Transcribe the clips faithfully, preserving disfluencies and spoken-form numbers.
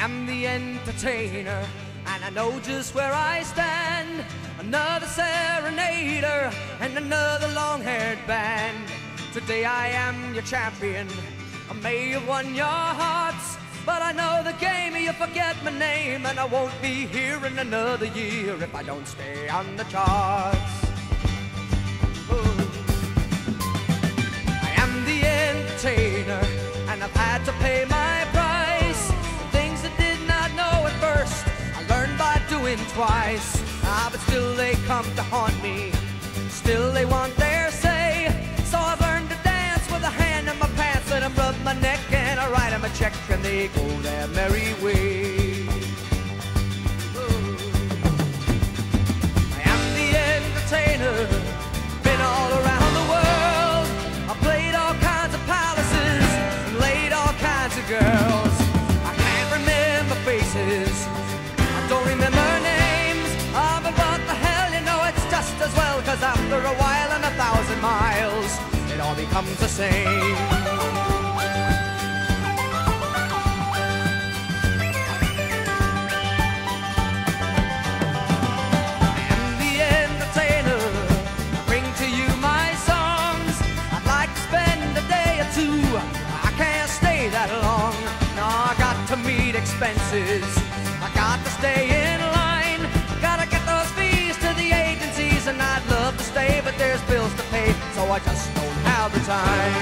am the entertainer, and I know just where I stand. Another serenader and another long-haired band. Today I am your champion. I may have won your hearts, but I know the game, you forget my name, and I won't be here in another year if I don't stay on the charts. Ooh. I am the entertainer, and I've had to pay my price. Things I did not know at first, I learned by doing twice. Ah, but still they come to haunt me, still they want their say. So I've learned to dance with a hand in my pants, and I rub my neck and I write them a check, and they go their merry way. Ooh. I am the entertainer, been all around the world. I played all kinds of palaces and laid all kinds of girls. I can't remember faces, I don't remember names. Ah, but what the hell, you know it's just as well, 'cause after a while and a thousand miles, it all becomes the same. I am the entertainer, I bring to you my songs. I'd like to spend a day or two, I can't stay that long. No, I got to meet expenses, I got to stay in line, gotta get those fees to the agencies, and I'd love to stay, but there's bills to pay, so I just don't have the time.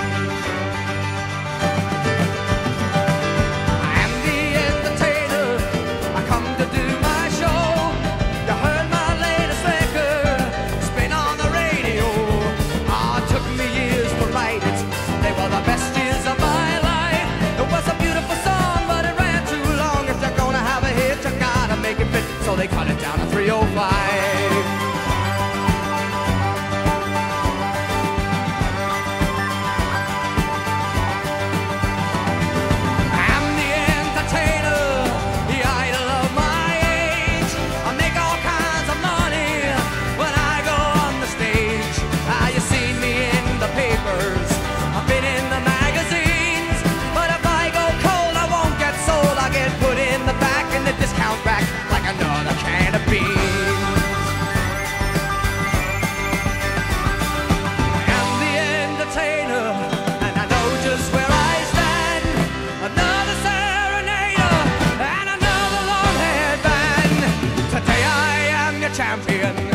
I am the entertainer, I come to do my show. You heard my latest record, it's been on the radio. Ah, it took me years to write it, they were the best years of my life. It was a beautiful song, but it ran too long. If you're gonna have a hit, you gotta make it fit, so they cut it down to three oh five. Champion.